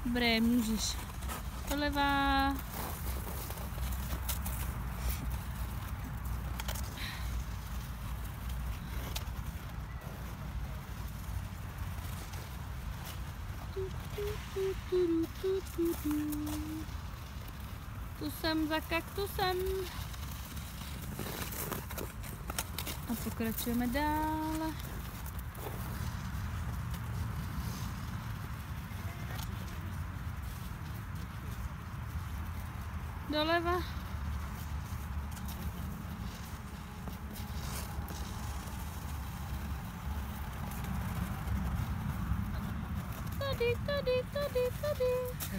Dobré, můžeš. Doleva. Tu jsem za kaktusem. A pokračujeme dál. Doleva. Tady.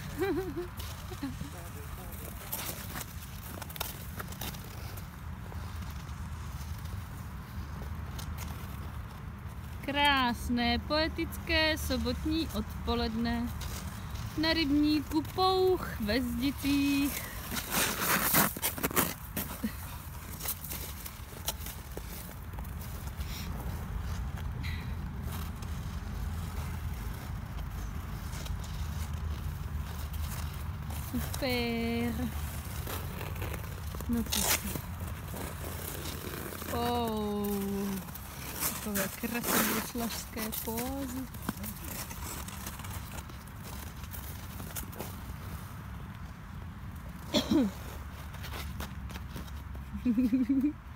Krásné, poetické sobotní odpoledne. Na rybníku Pouch ve Zdicích. Super. No to takové krasobruslařské pózy.